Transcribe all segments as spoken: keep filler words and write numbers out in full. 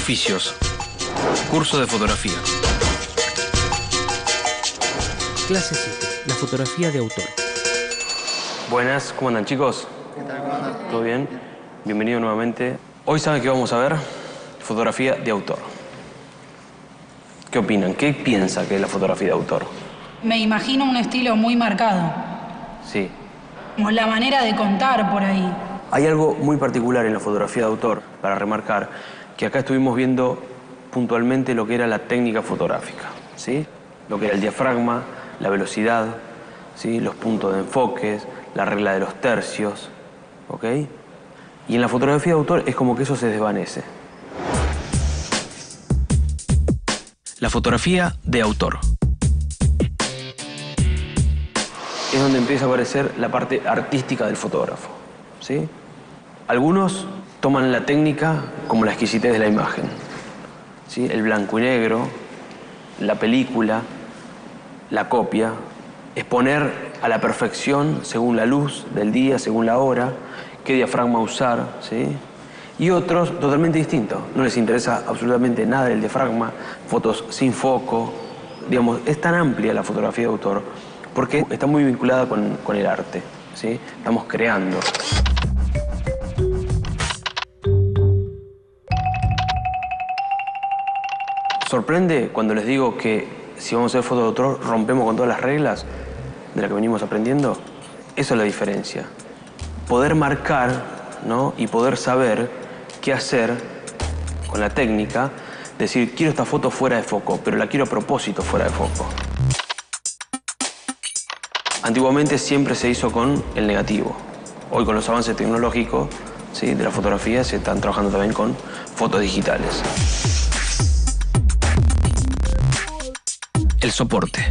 Oficios. Curso de fotografía. Clase siete. La fotografía de autor. Buenas, ¿cómo andan, chicos? ¿Qué tal? ¿Cómo andan? ¿Todo bien? Bienvenido nuevamente. Hoy, ¿saben qué vamos a ver? Fotografía de autor. ¿Qué opinan? ¿Qué piensa que es la fotografía de autor? Me imagino un estilo muy marcado. Sí. Como la manera de contar por ahí. Hay algo muy particular en la fotografía de autor, para remarcar, que acá estuvimos viendo puntualmente lo que era la técnica fotográfica, ¿sí? Lo que era el diafragma, la velocidad, ¿sí? Los puntos de enfoques, la regla de los tercios, ¿ok? Y en la fotografía de autor es como que eso se desvanece. La fotografía de autor es donde empieza a aparecer la parte artística del fotógrafo, ¿sí? Algunos toman la técnica como la exquisitez de la imagen, ¿sí? El blanco y negro, la película, la copia, exponer a la perfección según la luz del día, según la hora, qué diafragma usar, ¿sí? Y otros totalmente distintos. No les interesa absolutamente nada del diafragma, fotos sin foco. Digamos, es tan amplia la fotografía de autor porque está muy vinculada con, con el arte, ¿sí? Estamos creando. Sorprende cuando les digo que si vamos a hacer foto de autor rompemos con todas las reglas de las que venimos aprendiendo. Esa es la diferencia. Poder marcar, ¿no? Y poder saber qué hacer con la técnica, decir, quiero esta foto fuera de foco, pero la quiero a propósito fuera de foco. Antiguamente siempre se hizo con el negativo. Hoy con los avances tecnológicos, ¿sí? De la fotografía se están trabajando también con fotos digitales. El soporte.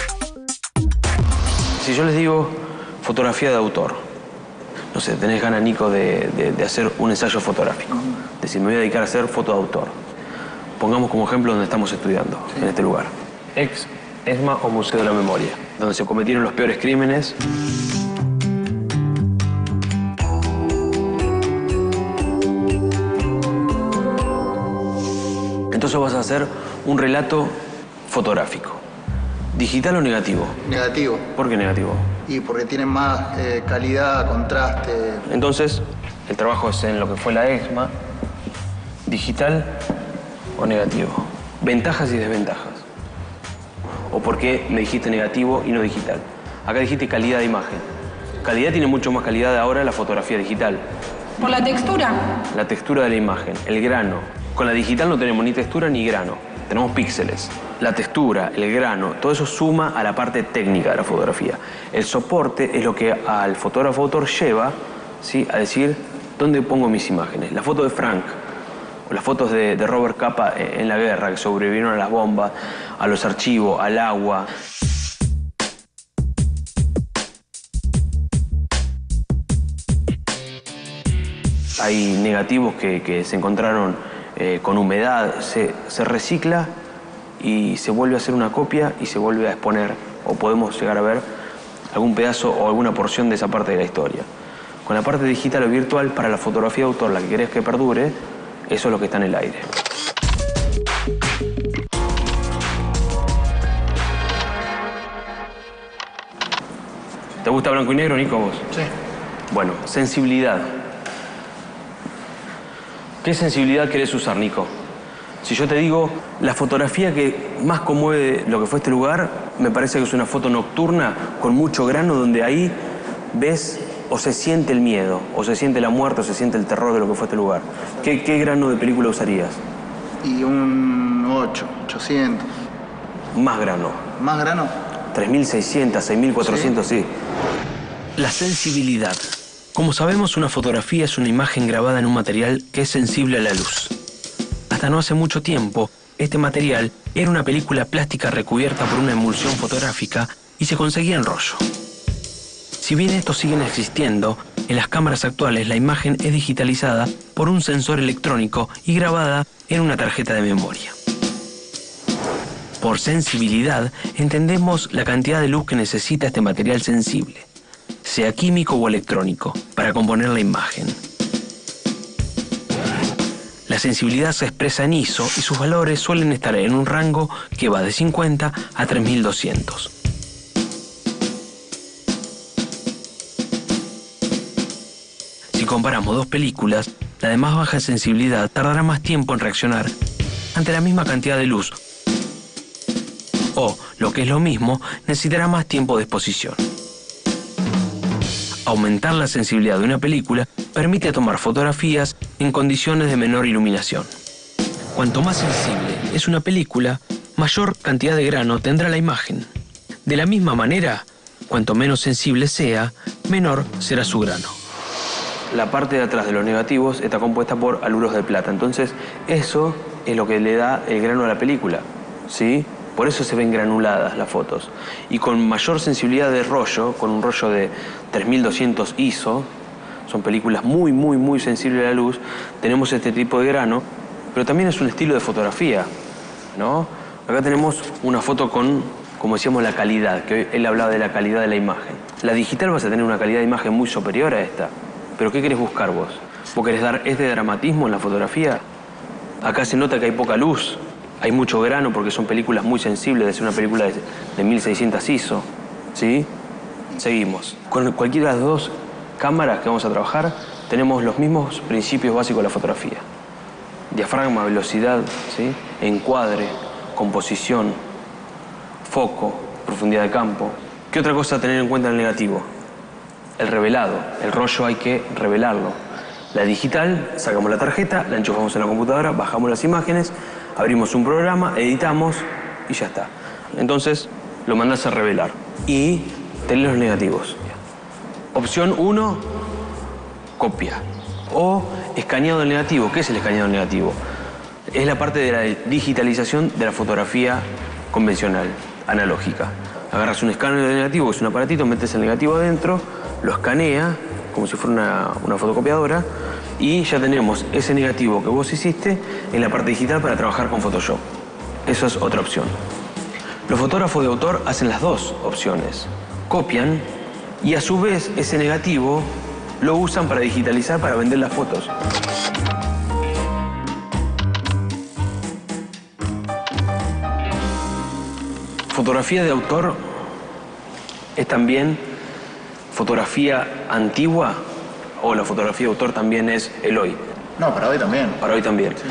Si yo les digo fotografía de autor, no sé, tenés ganas, Nico, de, de, de hacer un ensayo fotográfico. Es decir, me voy a dedicar a hacer foto de autor. Pongamos como ejemplo donde estamos estudiando, sí, en este lugar. Ex, ESMA o Museo de la Memoria, donde se cometieron los peores crímenes. Entonces vas a hacer un relato fotográfico. ¿Digital o negativo? Negativo. ¿Por qué negativo? Y porque tienen más eh, calidad, contraste. Entonces, el trabajo es en lo que fue la ESMA. ¿Digital o negativo? Ventajas y desventajas. ¿O por qué me dijiste negativo y no digital? Acá dijiste calidad de imagen. Calidad tiene mucho más calidad ahora la fotografía digital. ¿Por la textura? La textura de la imagen, el grano. Con la digital no tenemos ni textura ni grano. Tenemos píxeles. La textura, el grano, todo eso suma a la parte técnica de la fotografía. El soporte es lo que al fotógrafo autor lleva, ¿sí? A decir, ¿dónde pongo mis imágenes? La foto de Frank, o las fotos de, de Robert Capa en la guerra, que sobrevivieron a las bombas, a los archivos, al agua. Hay negativos que, que se encontraron eh, con humedad, se, se recicla y se vuelve a hacer una copia y se vuelve a exponer, o podemos llegar a ver algún pedazo o alguna porción de esa parte de la historia. Con la parte digital o virtual, para la fotografía de autor, la que querés que perdure, eso es lo que está en el aire. ¿Te gusta blanco y negro, Nico, vos? Sí. Bueno, sensibilidad. ¿Qué sensibilidad querés usar, Nico? Si yo te digo, la fotografía que más conmueve lo que fue este lugar, me parece que es una foto nocturna con mucho grano, donde ahí ves o se siente el miedo, o se siente la muerte, o se siente el terror de lo que fue este lugar. ¿Qué, qué grano de película usarías? Y un ocho, ochocientos. Más grano. ¿Más grano? tres mil seiscientos, seis mil cuatrocientos, sí. sí. La sensibilidad. Como sabemos, una fotografía es una imagen grabada en un material que es sensible a la luz. Hasta no hace mucho tiempo, este material era una película plástica recubierta por una emulsión fotográfica y se conseguía en rollo. Si bien estos siguen existiendo, en las cámaras actuales la imagen es digitalizada por un sensor electrónico y grabada en una tarjeta de memoria. Por sensibilidad entendemos la cantidad de luz que necesita este material sensible, sea químico o electrónico, para componer la imagen. La La sensibilidad se expresa en I S O y sus valores suelen estar en un rango que va de cincuenta a tres mil doscientos. Si comparamos dos películas, la de más baja sensibilidad tardará más tiempo en reaccionar ante la misma cantidad de luz. O, lo que es lo mismo, necesitará más tiempo de exposición. Aumentar la sensibilidad de una película permite tomar fotografías en condiciones de menor iluminación. Cuanto más sensible es una película, mayor cantidad de grano tendrá la imagen. De la misma manera, cuanto menos sensible sea, menor será su grano. La parte de atrás de los negativos está compuesta por haluros de plata. Entonces, eso es lo que le da el grano a la película, ¿sí? Por eso se ven granuladas las fotos. Y con mayor sensibilidad de rollo, con un rollo de tres mil doscientos I S O, son películas muy, muy, muy sensibles a la luz, tenemos este tipo de grano, pero también es un estilo de fotografía, ¿no? Acá tenemos una foto con, como decíamos, la calidad, que él hablaba de la calidad de la imagen. La digital vas a tener una calidad de imagen muy superior a esta. ¿Pero qué querés buscar vos? ¿Vos querés dar este dramatismo en la fotografía? Acá se nota que hay poca luz, hay mucho grano porque son películas muy sensibles, de ser una película de, de mil seiscientos I S O, ¿sí? Seguimos. Con cualquiera de las dos cámaras que vamos a trabajar, tenemos los mismos principios básicos de la fotografía. Diafragma, velocidad, ¿sí? Encuadre, composición, foco, profundidad de campo. ¿Qué otra cosa a tener en cuenta en el negativo? El revelado. El rollo hay que revelarlo. La digital, sacamos la tarjeta, la enchufamos en la computadora, bajamos las imágenes, abrimos un programa, editamos y ya está. Entonces, lo mandás a revelar. Y tenés los negativos. Opción uno, copia. O escaneado del negativo. ¿Qué es el escaneado del negativo? Es la parte de la digitalización de la fotografía convencional, analógica. Agarras un escáner de negativo, que es un aparatito, metes el negativo adentro, lo escanea, como si fuera una, una fotocopiadora, y ya tenemos ese negativo que vos hiciste en la parte digital para trabajar con Photoshop. Eso es otra opción. Los fotógrafos de autor hacen las dos opciones. Copian y a su vez ese negativo lo usan para digitalizar, para vender las fotos. Fotografía de autor es también fotografía antigua, o la fotografía de autor también es el hoy. No, para hoy también. Para hoy también. Sí.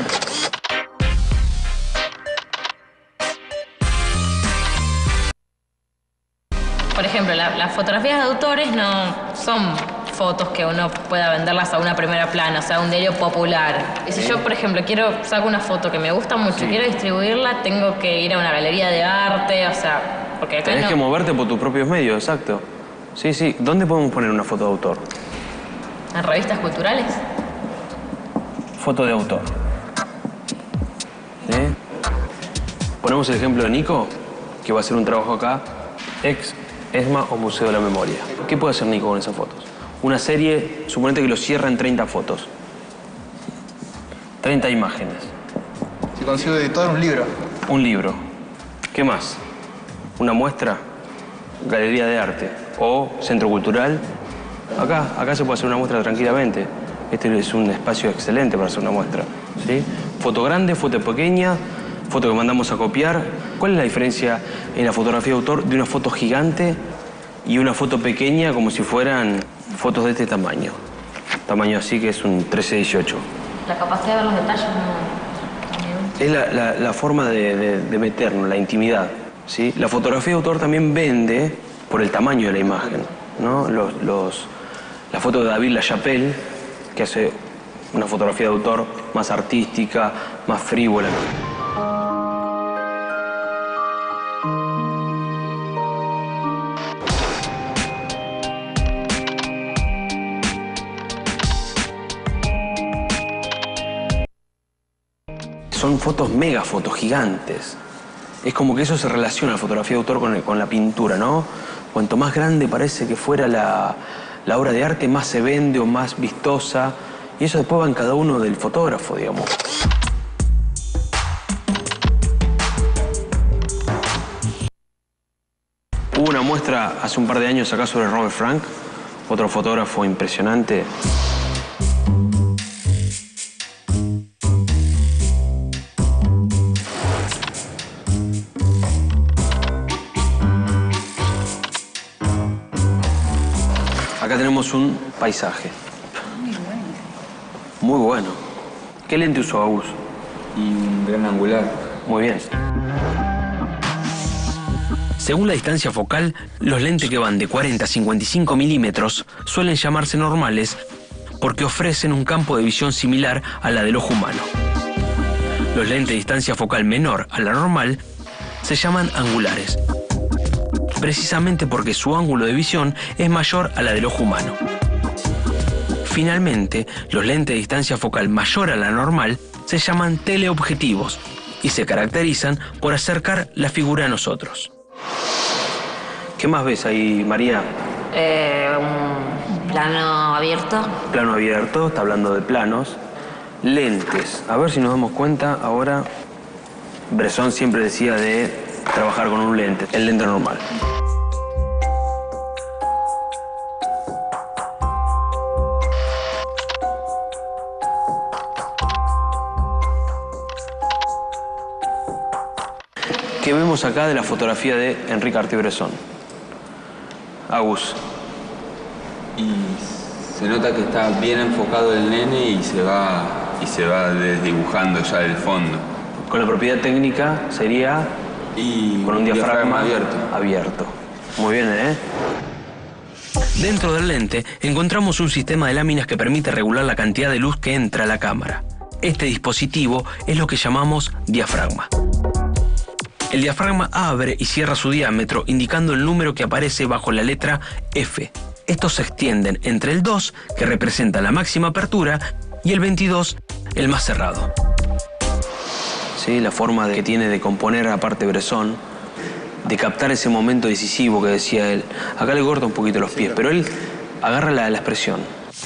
Por ejemplo, la, las fotografías de autores no son fotos que uno pueda venderlas a una primera plana, o sea, un diario popular. Y si yo, por ejemplo, quiero saco una foto que me gusta mucho, sí, quiero distribuirla, tengo que ir a una galería de arte, o sea, porque acá tenés no... que moverte por tus propios medios, exacto. Sí, sí. ¿Dónde podemos poner una foto de autor? ¿En revistas culturales? Foto de autor. ¿Sí? Ponemos el ejemplo de Nico, que va a hacer un trabajo acá, ex ESMA o Museo de la Memoria. ¿Qué puede hacer Nico con esas fotos? Una serie, suponete que lo cierra en treinta fotos. treinta imágenes. Si consigo editar un libro. Un libro. ¿Qué más? Una muestra, galería de arte o centro cultural. Acá, acá se puede hacer una muestra tranquilamente. Este es un espacio excelente para hacer una muestra, ¿sí? Foto grande, foto pequeña, foto que mandamos a copiar. ¿Cuál es la diferencia en la fotografía de autor de una foto gigante y una foto pequeña como si fueran fotos de este tamaño? Tamaño así que es un trece dieciocho. La capacidad de ver los detalles no... Es la, la, la forma de, de, de meternos, la intimidad, ¿sí? La fotografía de autor también vende por el tamaño de la imagen, ¿no? Los, los, la foto de David Lachapelle, que hace una fotografía de autor más artística, más frívola. Son fotos mega fotos gigantes. Es como que eso se relaciona la fotografía de autor con, el, con la pintura, ¿no? Cuanto más grande parece que fuera la, la obra de arte, más se vende o más vistosa. Y eso después va en cada uno del fotógrafo, digamos. Hubo una muestra hace un par de años acá sobre Robert Frank, otro fotógrafo impresionante. Acá tenemos un paisaje. Muy bueno. ¿Qué lente usó, Agus? Y un gran angular. Muy bien. Según la distancia focal, los lentes que van de cuarenta a cincuenta y cinco milímetros suelen llamarse normales porque ofrecen un campo de visión similar a la del ojo humano. Los lentes de distancia focal menor a la normal se llaman angulares, precisamente porque su ángulo de visión es mayor a la del ojo humano. Finalmente, los lentes de distancia focal mayor a la normal se llaman teleobjetivos y se caracterizan por acercar la figura a nosotros. ¿Qué más ves ahí, María? Eh, un plano abierto. Plano abierto, está hablando de planos. Lentes. A ver si nos damos cuenta ahora. Bresson siempre decía de trabajar con un lente, el lente normal. ¿Qué vemos acá de la fotografía de Henri Cartier-Bresson? Agus. Y se nota que está bien enfocado el nene y se va, y se va desdibujando ya el fondo. Con la propiedad técnica sería Y con un diafragma, diafragma abierto. abierto. Muy bien, ¿eh? Dentro del lente encontramos un sistema de láminas que permite regular la cantidad de luz que entra a la cámara. Este dispositivo es lo que llamamos diafragma. El diafragma abre y cierra su diámetro indicando el número que aparece bajo la letra F. Estos se extienden entre el dos, que representa la máxima apertura, y el veintidós, el más cerrado. Sí, la forma de, que tiene de componer aparte Bresson, de captar ese momento decisivo que decía él. Acá le corta un poquito los pies, pero él agarra la, la expresión.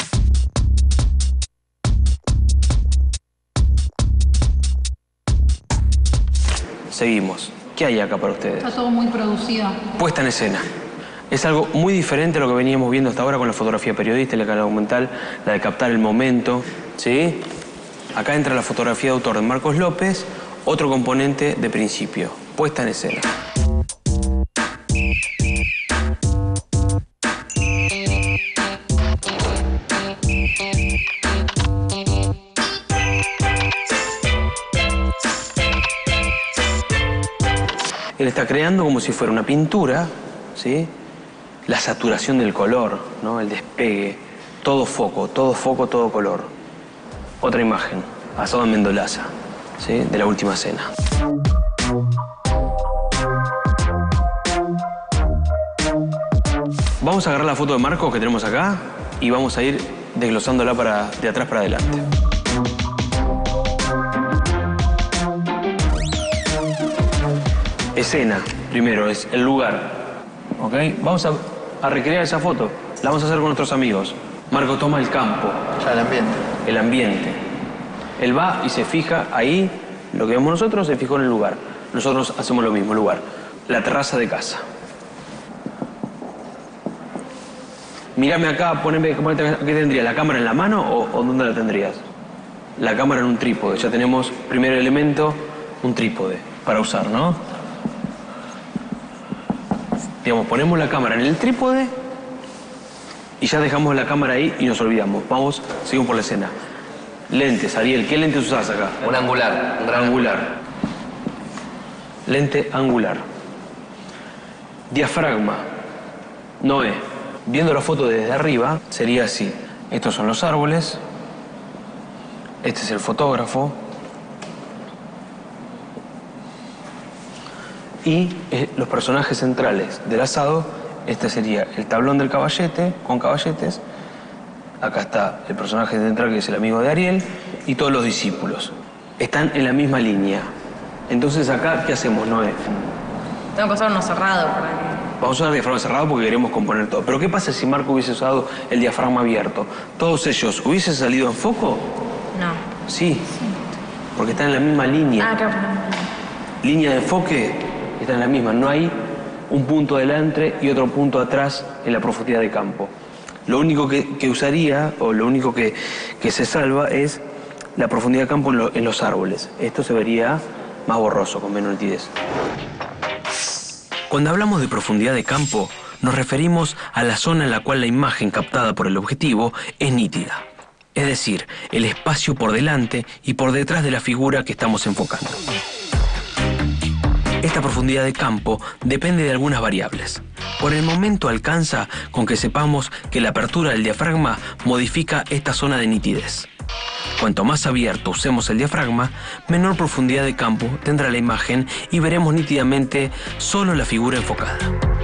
Seguimos. ¿Qué hay acá para ustedes? Está todo muy producido. Puesta en escena. Es algo muy diferente a lo que veníamos viendo hasta ahora con la fotografía periodista y la calidad documental, la de captar el momento, ¿sí? Acá entra la fotografía de autor de Marcos López, otro componente de principio, puesta en escena. Él está creando como si fuera una pintura, ¿sí? La saturación del color, ¿no? El despegue, todo foco, todo foco, todo color. Otra imagen, asado en Mendolaza, ¿sí? De la última cena. Vamos a agarrar la foto de Marcos que tenemos acá y vamos a ir desglosándola para, de atrás para adelante. Escena, primero, es el lugar. ¿Ok? Vamos a, a recrear esa foto. La vamos a hacer con nuestros amigos. Marco toma el campo. Ya el ambiente. El ambiente. Él va y se fija ahí. Lo que vemos nosotros se fijó en el lugar. Nosotros hacemos lo mismo, lugar. La terraza de casa. Mírame acá, poneme, ¿qué tendría? ¿La cámara en la mano o, o dónde la tendrías? La cámara en un trípode. Ya tenemos, primer elemento, un trípode para usar, ¿no? Digamos, ponemos la cámara en el trípode y ya dejamos la cámara ahí y nos olvidamos. Vamos, seguimos por la escena. Lentes, Ariel, ¿qué lentes usás acá? Un angular. Un gran Angular. Lente angular. Diafragma. Noé. Viendo la foto desde arriba, sería así. Estos son los árboles. Este es el fotógrafo. Y eh, los personajes centrales del asado, este sería el tablón del caballete, con caballetes. Acá está el personaje central, que es el amigo de Ariel, y todos los discípulos. Están en la misma línea. Entonces acá, ¿qué hacemos, Noé? Tengo que usar uno cerrado para que... Vamos a usar el diafragma cerrado porque queremos componer todo. Pero ¿qué pasa si Marco hubiese usado el diafragma abierto? ¿Todos ellos hubiesen salido en foco? No. Sí, porque están en la misma línea. Ah, claro. Línea de enfoque está en la misma. No hay un punto delante y otro punto atrás en la profundidad de campo. Lo único que, que usaría, o lo único que, que se salva, es la profundidad de campo en, lo, en los árboles. Esto se vería más borroso, con menos nitidez. Cuando hablamos de profundidad de campo, nos referimos a la zona en la cual la imagen captada por el objetivo es nítida. Es decir, el espacio por delante y por detrás de la figura que estamos enfocando. Esta profundidad de campo depende de algunas variables. Por el momento alcanza con que sepamos que la apertura del diafragma modifica esta zona de nitidez. Cuanto más abierto usemos el diafragma, menor profundidad de campo tendrá la imagen y veremos nítidamente solo la figura enfocada.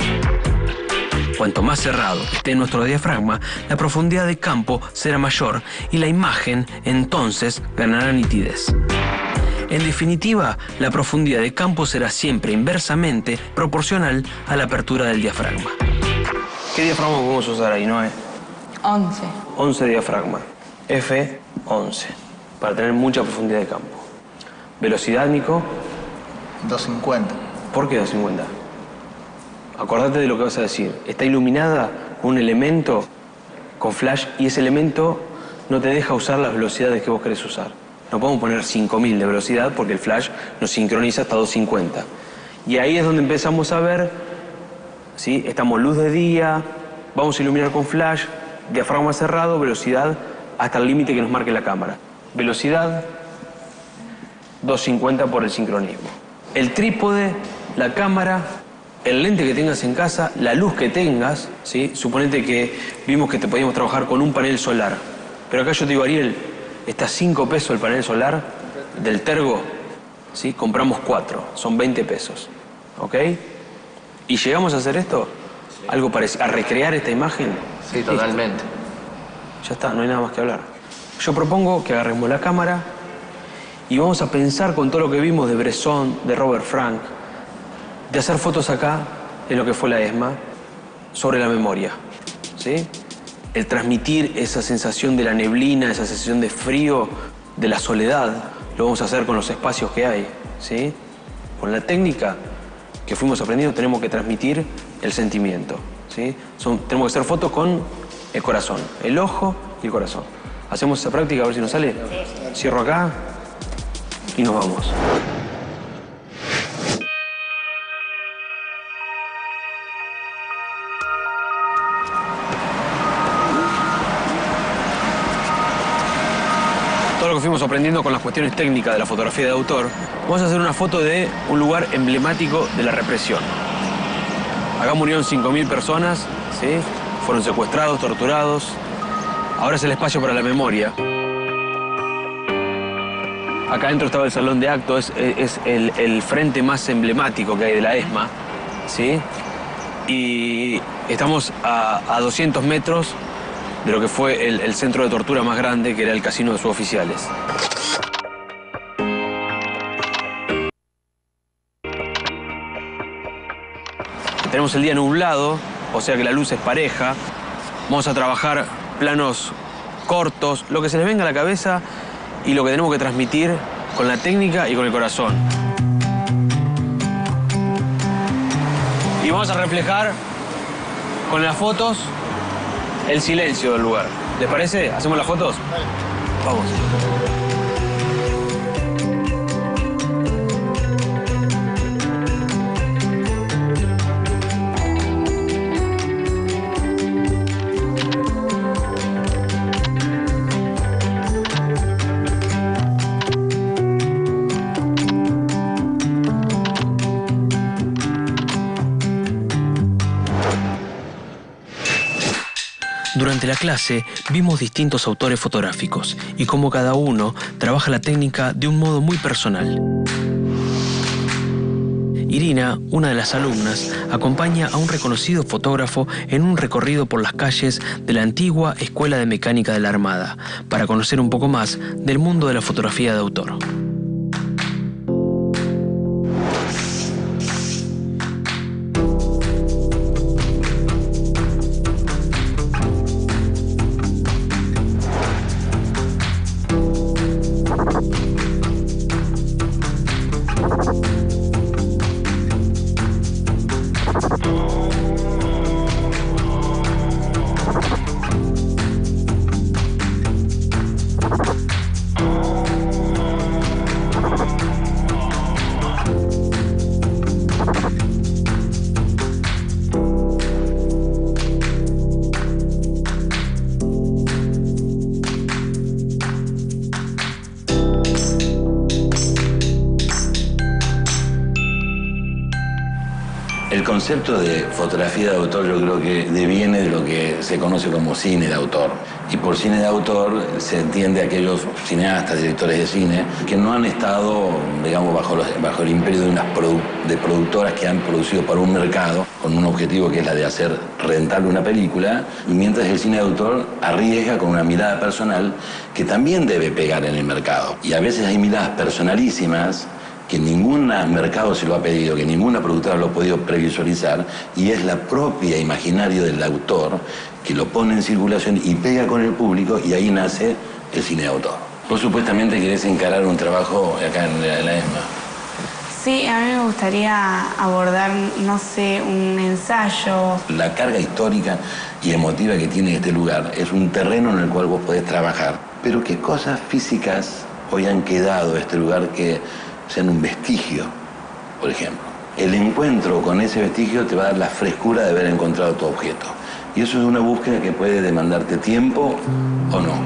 Cuanto más cerrado esté nuestro diafragma, la profundidad de campo será mayor y la imagen entonces ganará nitidez. En definitiva, la profundidad de campo será siempre inversamente proporcional a la apertura del diafragma. ¿Qué diafragma podemos usar ahí, Noé? once. once diafragma. F once. Para tener mucha profundidad de campo. Velocidad, Nico. doscientos cincuenta. ¿Por qué doscientos cincuenta? Acordate de lo que vas a decir. Está iluminada con un elemento con flash y ese elemento no te deja usar las velocidades que vos querés usar. No podemos poner cinco mil de velocidad porque el flash nos sincroniza hasta doscientos cincuenta. Y ahí es donde empezamos a ver, ¿sí? Estamos luz de día, vamos a iluminar con flash, diafragma cerrado, velocidad hasta el límite que nos marque la cámara. Velocidad doscientos cincuenta por el sincronismo. El trípode, la cámara, el lente que tengas en casa, la luz que tengas, ¿sí? Suponete que vimos que te podíamos trabajar con un panel solar. Pero acá yo te digo, Ariel, está a cinco pesos el panel solar del Tergo, ¿sí? Compramos cuatro, son veinte pesos, ¿ok? ¿Y llegamos a hacer esto? ¿Algo parecido? ¿A recrear esta imagen? Sí, totalmente. Ya está, no hay nada más que hablar. Yo propongo que agarremos la cámara y vamos a pensar con todo lo que vimos de Bresson, de Robert Frank, de hacer fotos acá, en lo que fue la ESMA, sobre la memoria, ¿sí? El transmitir esa sensación de la neblina, esa sensación de frío, de la soledad, lo vamos a hacer con los espacios que hay, ¿sí? Con la técnica que fuimos aprendiendo tenemos que transmitir el sentimiento, ¿sí? Son, tenemos que hacer fotos con el corazón, el ojo y el corazón. Hacemos esa práctica a ver si nos sale. Cierro acá y nos vamos. Todo lo que fuimos aprendiendo con las cuestiones técnicas de la fotografía de autor, vamos a hacer una foto de un lugar emblemático de la represión. Acá murieron cinco mil personas, ¿sí? Fueron secuestrados, torturados. Ahora es el espacio para la memoria. Acá adentro estaba el salón de actos, es, es el, el frente más emblemático que hay de la ESMA, ¿sí? Y estamos a, a doscientos metros de lo que fue el, el centro de tortura más grande, que era el casino de suboficiales. Tenemos el día nublado, o sea que la luz es pareja. Vamos a trabajar planos cortos, lo que se les venga a la cabeza y lo que tenemos que transmitir con la técnica y con el corazón. Y vamos a reflejar con las fotos el silencio del lugar. ¿Les parece? ¿Hacemos las fotos? Vamos. Durante la clase vimos distintos autores fotográficos y cómo cada uno trabaja la técnica de un modo muy personal. Irina, una de las alumnas, acompaña a un reconocido fotógrafo en un recorrido por las calles de la antigua Escuela de Mecánica de la Armada para conocer un poco más del mundo de la fotografía de autor. concepto de fotografía de autor yo creo que deviene de lo que se conoce como cine de autor. Y por cine de autor se entiende a aquellos cineastas, directores de cine, que no han estado, digamos, bajo, los, bajo el imperio de unas produ de productoras que han producido para un mercado, con un objetivo que es la de hacer rentable una película, mientras el cine de autor arriesga con una mirada personal que también debe pegar en el mercado. Y a veces hay miradas personalísimas que ningún mercado se lo ha pedido, que ninguna productora lo ha podido previsualizar, y es la propia imaginario del autor que lo pone en circulación y pega con el público, y ahí nace el cine de autor. Vos supuestamente querés encarar un trabajo acá en la, en la ESMA. Sí, a mí me gustaría abordar, no sé, un ensayo. La carga histórica y emotiva que tiene este lugar es un terreno en el cual vos podés trabajar. Pero ¿qué cosas físicas hoy han quedado de este lugar que sean un vestigio, por ejemplo? El encuentro con ese vestigio te va a dar la frescura de haber encontrado tu objeto. Y eso es una búsqueda que puede demandarte tiempo o no.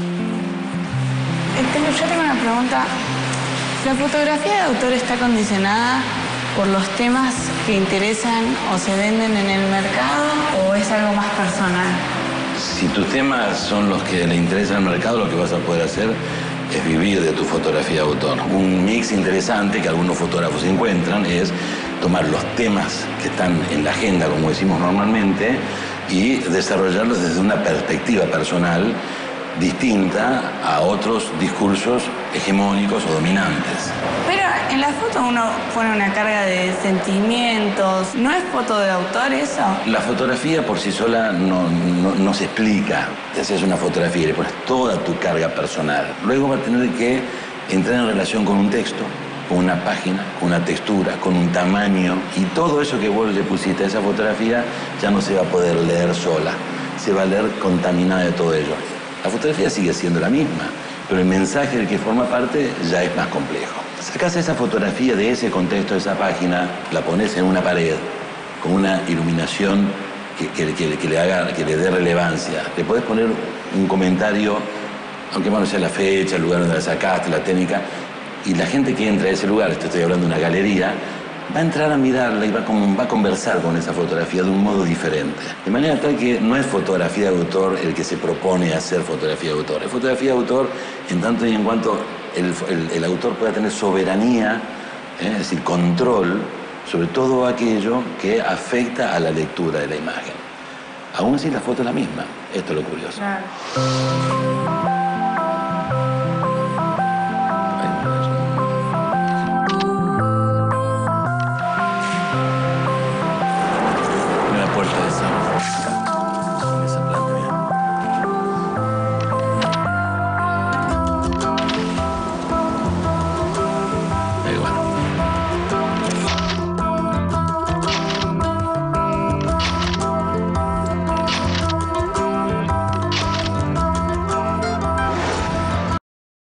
Yo tengo una pregunta. ¿La fotografía de autor está condicionada por los temas que interesan o se venden en el mercado, o es algo más personal? Si tus temas son los que le interesan al mercado, lo que vas a poder hacer es vivir de tu fotografía de autor. Un mix interesante que algunos fotógrafos encuentran es tomar los temas que están en la agenda, como decimos normalmente, y desarrollarlos desde una perspectiva personal distinta a otros discursos hegemónicos o dominantes. Pero en la foto uno pone una carga de sentimientos. ¿No es foto de autor eso? La fotografía por sí sola no, no, no se explica. Te haces una fotografía y le pones toda tu carga personal. Luego va a tener que entrar en relación con un texto, con una página, con una textura, con un tamaño. Y todo eso que vos le pusiste a esa fotografía ya no se va a poder leer sola. Se va a leer contaminada de todo ello. La fotografía sigue siendo la misma, pero el mensaje del que forma parte ya es más complejo. Sacás esa fotografía de ese contexto, de esa página, la pones en una pared con una iluminación que, que, que, que, le haga, que le dé relevancia. Le podés poner un comentario, aunque bueno sea la fecha, el lugar donde la sacaste, la técnica, y la gente que entra a ese lugar, te estoy hablando de una galería, va a entrar a mirarla y va a, va a conversar con esa fotografía de un modo diferente. De manera tal que no es fotografía de autor el que se propone hacer fotografía de autor. Es fotografía de autor en tanto y en cuanto el, el, el autor pueda tener soberanía, ¿eh? es decir, control sobre todo aquello que afecta a la lectura de la imagen. Aún así la foto es la misma. Esto es lo curioso. Claro.